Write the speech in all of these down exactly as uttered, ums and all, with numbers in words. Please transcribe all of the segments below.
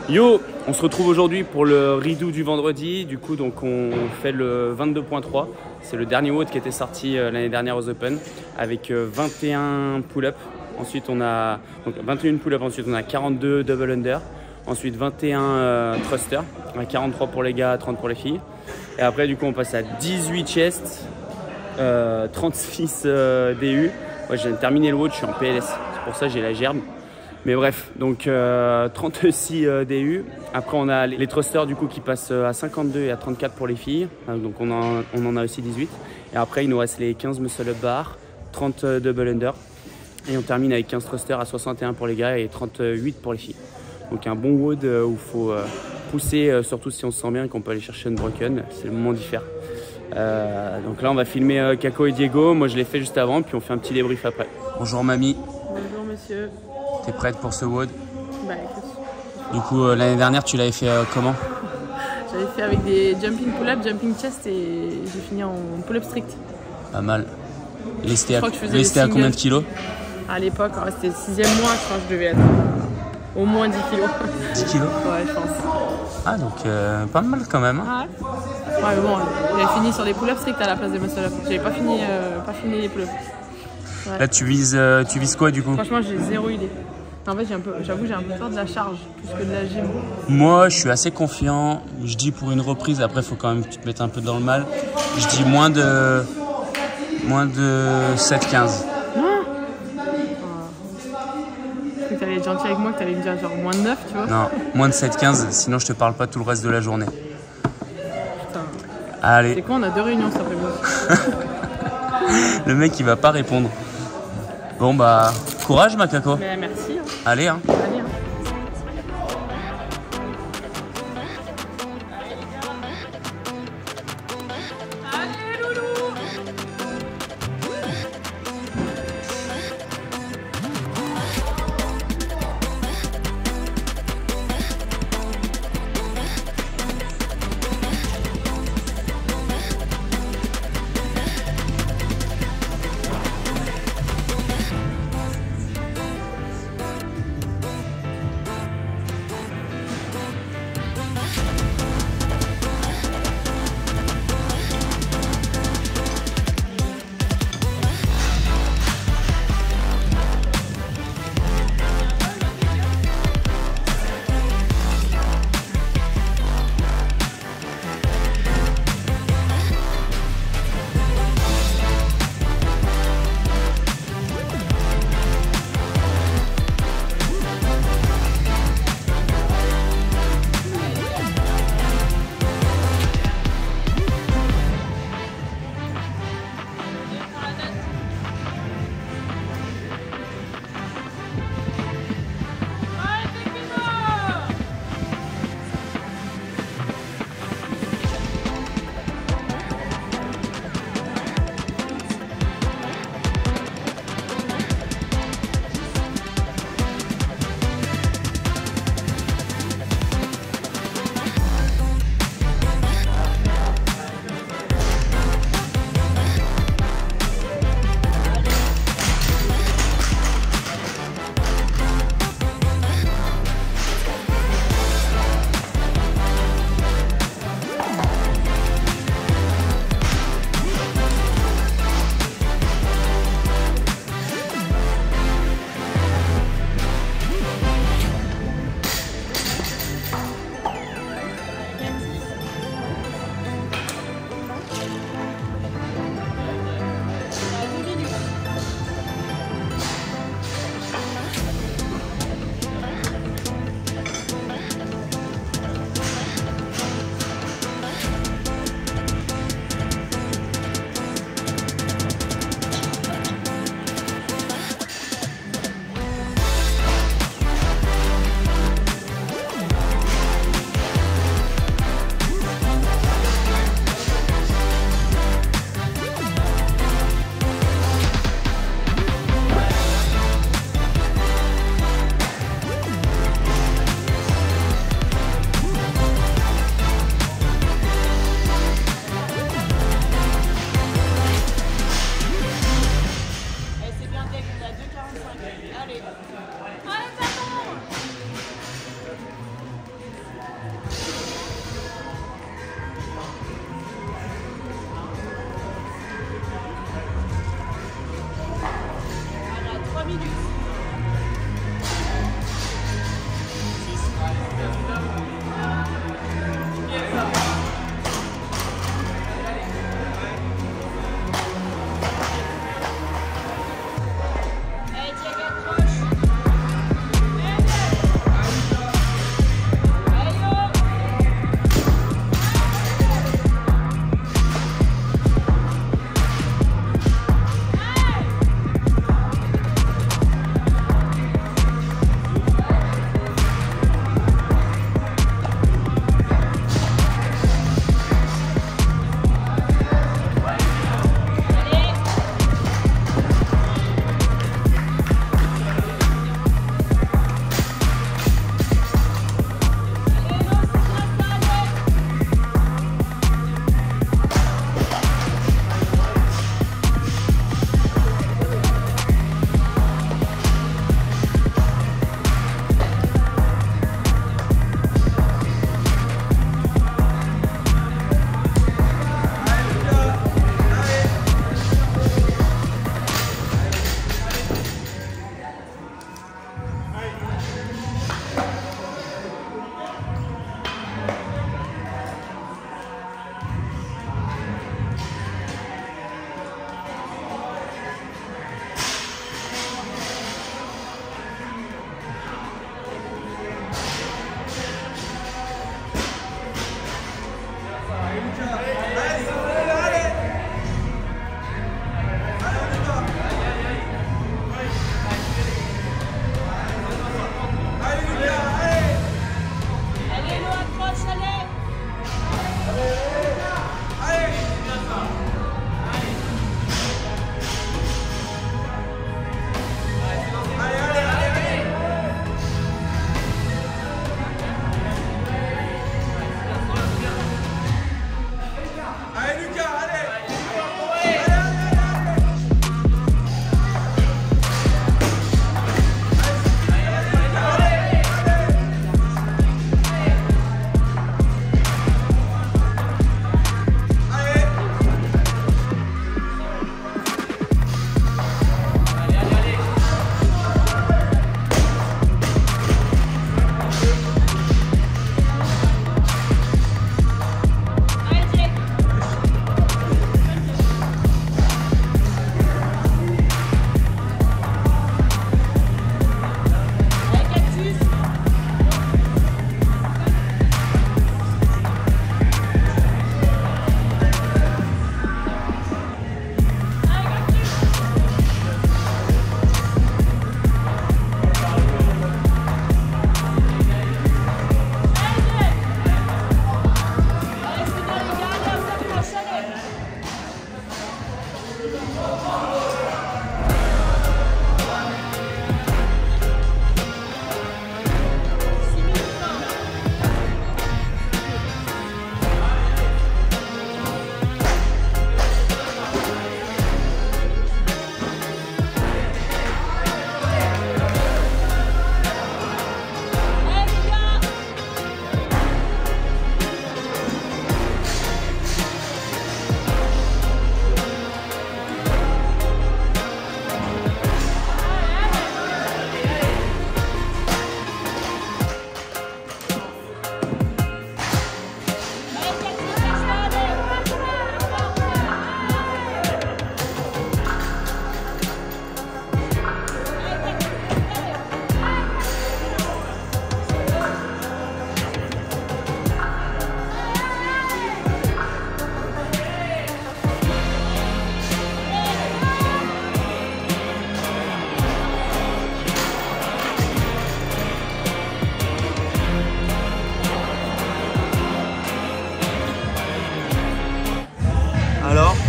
Yo, on se retrouve aujourd'hui pour le redo du vendredi. Du coup, donc on fait le vingt-deux point trois. C'est le dernier WOD qui était sorti euh, l'année dernière aux Open avec euh, vingt et un pull-up. Ensuite, on a donc vingt et un pull-up. Ensuite, on a quarante-deux double under. Ensuite, vingt et un euh, thruster. On a quarante-trois pour les gars, trente pour les filles. Et après, du coup, on passe à dix-huit chest, euh, trente-six euh, D U. Moi, je viens de terminer le WOD, je suis en P L S. C'est pour ça que j'ai la gerbe. Mais bref, donc euh, trente-six euh, D U. Après, on a les thrusters du coup qui passent à cinquante-deux et à trente-quatre pour les filles. Donc on en, on en a aussi dix-huit. Et après, il nous reste les quinze muscle up bar, trente euh, double under. Et on termine avec quinze thrusters à soixante et un pour les gars et trente-huit pour les filles. Donc un bon WOD euh, où il faut euh, pousser, euh, surtout si on se sent bien et qu'on peut aller chercher une broken. C'est le moment d'y faire. Euh, donc là, on va filmer euh, Kako et Diego. Moi, je l'ai fait juste avant, puis on fait un petit débrief après. Bonjour mamie. Bonjour monsieur. T'es prête pour ce WOD? Bah écoute. Du coup, euh, l'année dernière, tu l'avais fait euh, comment? J'avais fait avec des jumping pull-up, jumping chest et j'ai fini en pull-up strict. Pas mal. Lesté à, à, à combien de kilos? À l'époque, oh, c'était le sixième mois, je pense que je devais être au moins dix kilos. dix kilos? Ouais, je pense. Ah, donc euh, pas mal quand même. Hein. Ah ouais. Ouais, mais bon, j'avais fini sur des pull-up strict à la place des muscle-up. J'avais pas fini, euh, pas fini les pull-up. Ouais. Là, tu vises, euh, tu vises quoi du coup? Franchement, j'ai zéro idée. En fait, j'avoue, j'ai un peu peur de la charge, plus que de la gym. Moi, je suis assez confiant. Je dis pour une reprise, après, il faut quand même que tu te mettes un peu dans le mal. Je dis moins de, moins de sept quinze. Ah oh. Je croyais que t'allais être gentil avec moi, que t'allais me dire genre moins de neuf, tu vois. Non, moins de sept quinze, sinon je te parle pas tout le reste de la journée. Putain. Allez. C'est quoi, on a deux réunions cet après-midi. Le mec, il va pas répondre. Bon, bah, courage, ma Kako. Mais merci. Hein. Allez, hein. Allez, hein.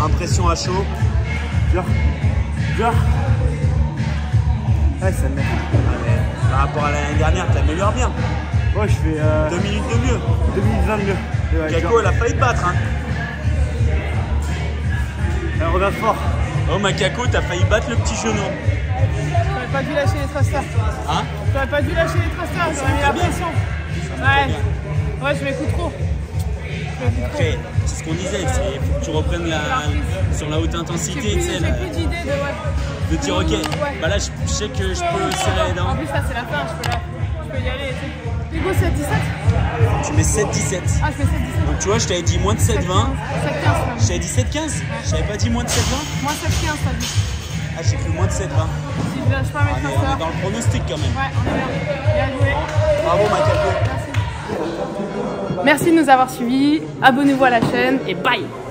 Impression à chaud. Dur. Dur. Ouais, ça me met. Ouais, par rapport à l'année dernière, tu améliores bien. Ouais, je fais euh, deux minutes de mieux. deux minutes vingt de mieux. Ouais, Kako, elle a failli te battre. Hein. Elle regarde fort. Oh, ma Kako, t'as failli battre le petit genou. J'aurais pas dû lâcher les thrusters. Hein? J'aurais pas dû lâcher les thrusters, j'aurais mis la pression. Ouais. Ouais, je m'écoute trop. Après, c'est ce qu'on disait, il faut que tu reprennes la, sur la haute intensité. J'ai plus, tu sais, j'ai la- plus d'idée de, ouais. de dire ok, Ouais. bah là je, je sais que je peux serrer les En dents. plus, là, c'est la fin, je peux, la, je peux y aller. Tu sais. Hugo, sept dix-sept. Tu mets sept dix-sept. Ah, je mets sept dix-sept. Donc tu vois, je t'avais dit moins de sept vingt. sept quinze. Je t'avais dit sept quinze. Je t'avais pas dit moins de sept vingt. Moi, sept quinze, t'as dit. Ah, j'ai cru moins de sept vingt. Si je lâche pas mes On est, on est thrusters. dans le pronostic quand même. Ouais, on est bien. Bien joué. Bravo ma Kako. Merci. Merci de nous avoir suivis. Abonnez-vous à la chaîne et bye!